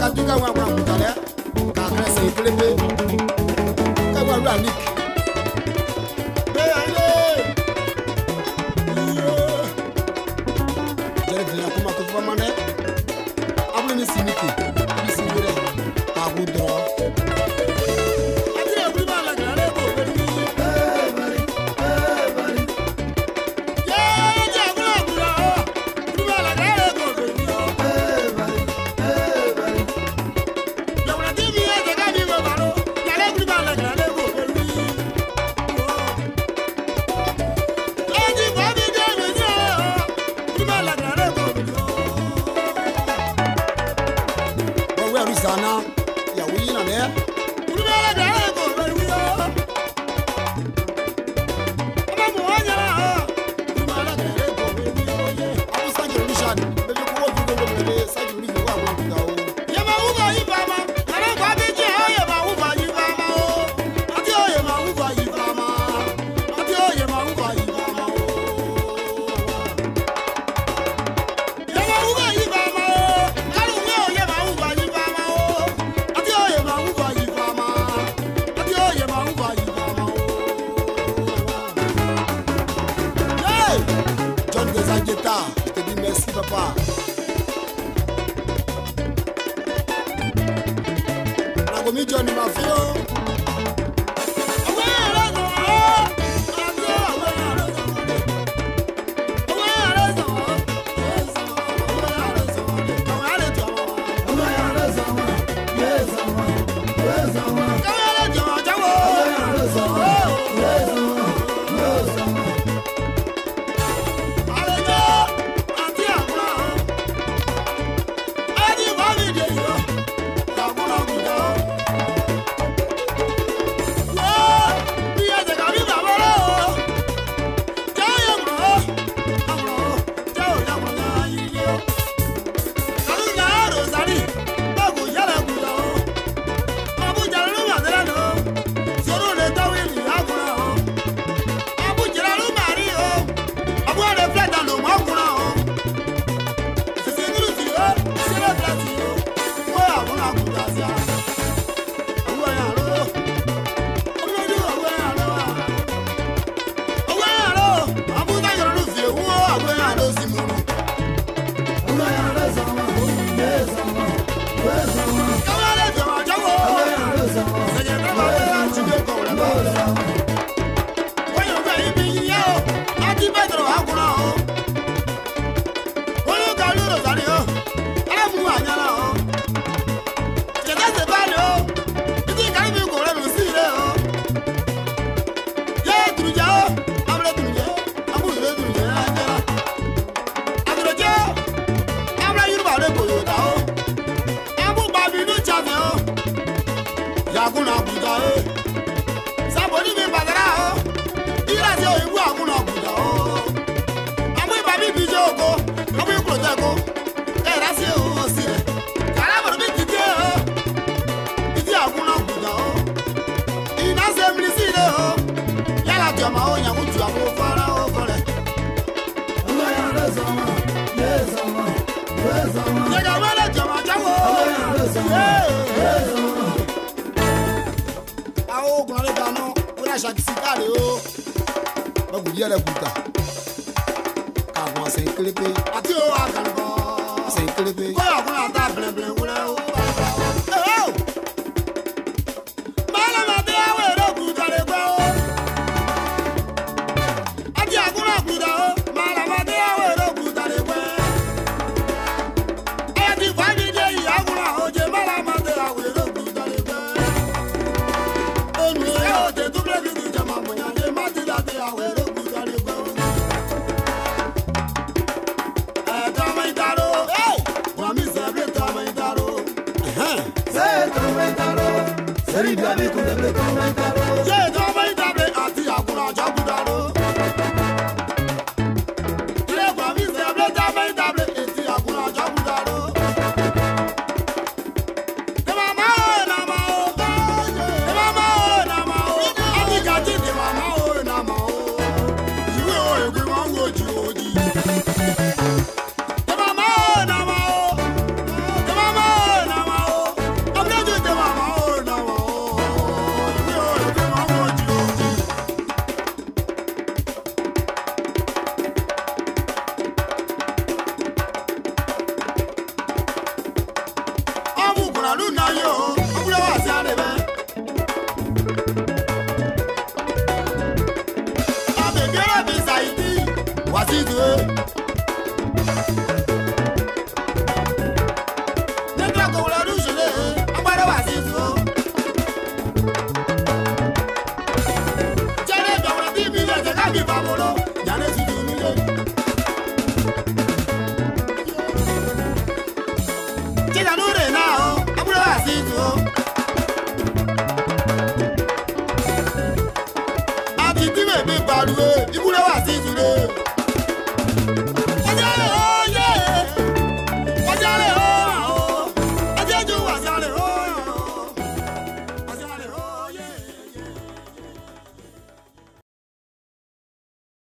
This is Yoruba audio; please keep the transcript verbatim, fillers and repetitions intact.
duga wa wa mutale ka krese iklepe ka wa ra nik be ale yo jere dia kuma to fa mane abu ni siniki ni sinire ta gudro adire buri ba la gare ko ni eh bari eh bari ye je gura gura buri ba la gare ko ni eh bari eh bari ya wala ti mi e ga mi ba baro ya le buri ba la gare ko ni e ji ba mi de me je buri ba la gare ko ni wa wa risana ya wi na ne buri ba la gare ko ni ama mo anya buri ba la gare ko ni abu sa je rishan be ko wo du do me sa je ri wa wa da o ya ma wu ba yi ba ma ara ba be je ya ma wu ba yi ba ma o ati o ya ma wu ba yi ba ma ati o ya ma wu ba yi ba ma o ya ma wu ba yi ba ma o karu mi o ya ma wu ba yi ba ma o ati o ya ma wu ba yi ba ma ati o ya ma wu ba yi ba ma o hey John Desangeta je te dis merci papa na gomi John Mafio Aguna buda o saboni mi badara o ira je oyibu aguna buda o amu ibabi bi jogo amu iprojego e ra se o si re kala mo bi tite o iti aguna buda o ina se mi si re o yala jama o nya mutu amu fara o fore o ya rezo ma rezo ma rezo ma ye ga wele jama jawo o ya rezo ma rezo ma o gbọ́nrẹ́ dáná ó rà ṣàkíyèsí káàrí o lọ́gùn yẹ́ rẹ̀ kùtà kàgbọ́n àṣẹ ìkérépe àti ó àgànbọ̀ àṣẹ ìkérépe kóyà fún àtà bẹ̀rẹ̀bẹ̀rẹ̀ wúrẹ́ o. mọ́lẹ́mọ̀dé àwọn èrò kùtà lè gbọ́ o àti àgúnrà kùtà o mọ́lẹ́mọ̀dé àwọn èrò kùtà lè gbọ́ ẹ̀ ti fàgídé ìyá àgúnrà òjè mọ́lẹ́mọ̀dé àwọn èrò kùtà lè gbọ́. Seri biabi kundeble komentaro. Ye dama idable ati akuna jabudaro. Ile kwa mi seble dama idable ati akuna jabudaro. De mama o na ma o. De mama o na ma o. Ati gaji de mama o na ma o. Iwe o egbe wa wo ji oji. De mama o na ma o. De mama o na ma o. situ Negra ko wala rushele agbara wa situ Jere do wala di mi le ka bi babolo jare situ mi le Jeda nure na o agbara wa situ Ati ti me bi baruwe ibule wa situ le